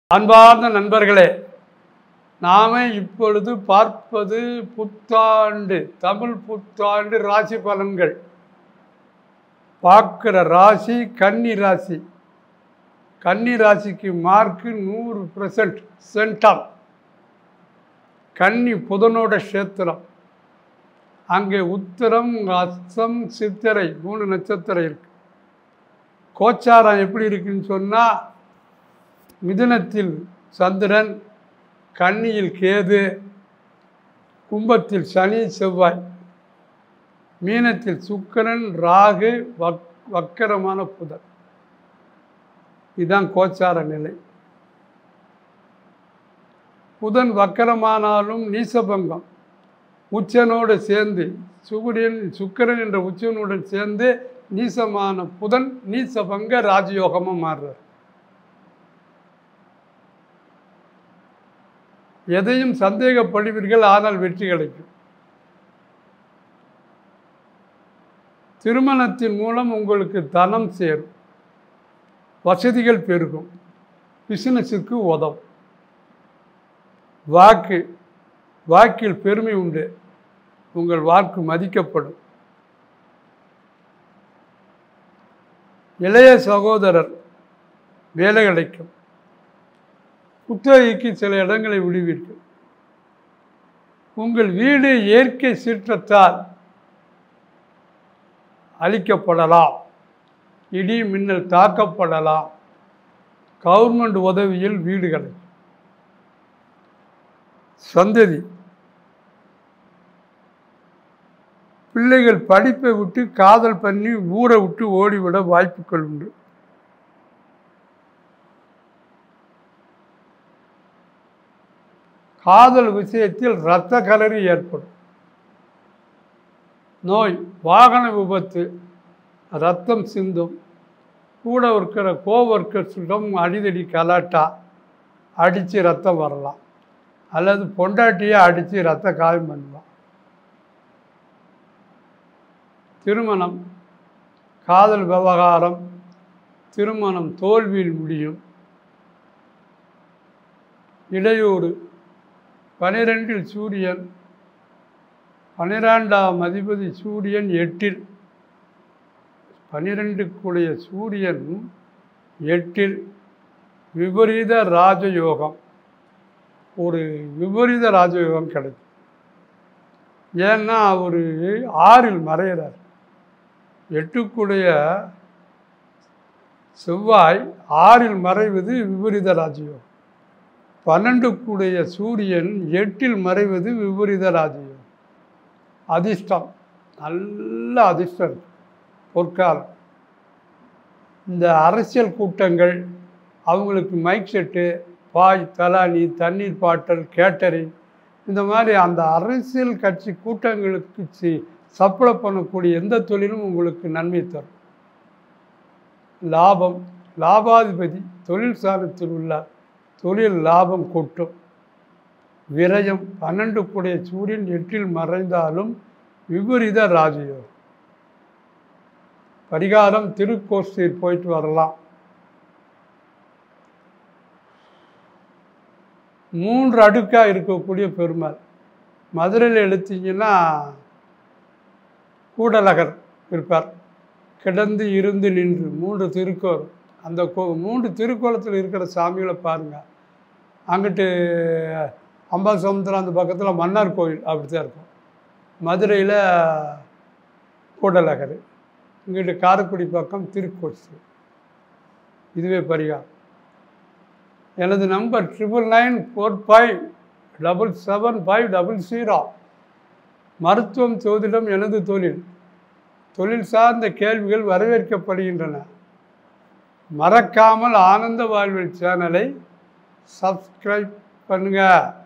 அன்பார்ந்த நண்பர்களே, நாம இப்பொழுது பார்ப்பது புத்தாண்டு, தமிழ் புத்தாண்டு ராசி பலன்கள். பார்க்கிற ராசி கன்னி ராசி. கன்னி ராசிக்கு மார்க்கு 100% சென்டம். கன்னி புதனோட கஷேத்திரம். அங்கே உத்திரம், அஸ்தம், சித்திரை 3 நட்சத்திரம் இருக்கு. கோச்சாரம் எப்படி இருக்குன்னு சொன்னால், மிதுனத்தில் சந்திரன், கன்னியில் கேது, கும்பத்தில் சனி செவ்வாய், மீனத்தில் சுக்கிரன், ராகு, வக்கரமான புதன். இதுதான் கோச்சார நிலை. புதன் வக்கரமானாலும் நீசபங்கம் உச்சனோடு சேர்ந்து, சுக்கிரன் என்ற உச்சனுடன் சேர்ந்து நீசமான புதன் நீசபங்க ராஜயோகமாக மாறுறார். எதையும் சந்தேகப்படுவீர்கள், ஆனால் வெற்றி கிடைக்கும். திருமணத்தின் மூலம் உங்களுக்கு தனம் சேரும், வசதிகள் பெருகும், பிசினஸுக்கு உதவும். வாக்கில் பெருமை உண்டு, உங்கள் வாக்கு மதிக்கப்படும். இளைய சகோதரர் வேலை கிடைக்கும். குத்தகைக்கு சில இடங்களை விடுவீர்கள். உங்கள் வீடு இயற்கை சீற்றத்தால் அழிக்கப்படலாம், இடி மின்னல் தாக்கப்படலாம். கவர்மெண்ட் உதவியில் வீடு கிடைக்கும். சந்ததி பிள்ளைகள் படிப்பை விட்டு காதல் பண்ணி ஊரை விட்டு ஓடிவிட வாய்ப்புகள் உண்டு. காதல் விஷயத்தில் இரத்த கலரி ஏற்படும். நோய், வாகன விபத்து, ரத்தம் சிந்தும். கூட இருக்கிற கோவர்க்கர்ஸிடம் அடிதடி கலாட்டா, அடித்து ரத்தம் வரலாம். அல்லது பொண்டாட்டியை அடித்து ரத்த காயம் பண்ணலாம். திருமணம், காதல் விவகாரம், திருமணம் தோல்வியில் முடியும். இடையூறு, 12இல் சூரியன், 12ஆம் அதிபதி சூரியன் 8இல், 12க்குடைய சூரியன் 8இல் விபரீத ராஜயோகம். ஒரு விபரீத ராஜயோகம் கிடைக்கும். ஏன்னா அவர் 6இல் மறைகிறார். 8க்குடைய செவ்வாய் 6இல் மறைவது விபரீத ராஜயோகம். 12க்குடைய சூரியன் 8இல் மறைவது விபரீத ராஜயோகம். அதிர்ஷ்டம், நல்ல அதிர்ஷ்டம் இருக்கு. பொற்காலம். இந்த அரசியல் கூட்டங்கள், அவங்களுக்கு மைக் செட்டு, பாய், தலானி, தண்ணீர் பாட்டல், கேட்டரிங், இந்த மாதிரி அந்த அரசியல் கட்சி கூட்டங்களுக்கு சப்ளை பண்ணக்கூடிய எந்த தொழிலும் உங்களுக்கு நன்மை தரும். லாபம், லாபாதிபதி தொழில் சாரத்தில் உள்ளார். தொழில் லாபம் கொட்டும். விரயம், 12க்குடைய சூரியன் 8இல் மறைந்தாலும் விபரீத ராஜயோகம். பரிகாரம், திருக்கோஷ்டீர் போயிட்டு வரலாம். 3 அடுக்காக இருக்கக்கூடிய பெருமாள். மதுரையில் எடுத்தீங்கன்னா கூடலகர் இருப்பார். கிடந்து இருந்து நின்று 3 திருக்கோள். அந்த 3 திருக்கோலத்தில் இருக்கிற சாமிகளை பாருங்கள். அங்கிட்டு அம்பாசமுத்திரம், அந்த பக்கத்தில் மன்னார் கோயில் அப்படி தான் இருக்கும். மதுரையில் கூடலகர், இங்கிட்டு காரைக்குடி பக்கம் திருக்கோஷ்டி. இதுவே பரிகாரம். எனது நம்பர் 9994577500. மருத்துவம், ஜோதிடம் எனது தொழில். தொழில் சார்ந்த கேள்விகள் வரவேற்கப்படுகின்றன. மறக்காமல் ஆனந்த வாழ்வில் சேனலை சப்ஸ்கிரைப் பண்ணுங்கள்.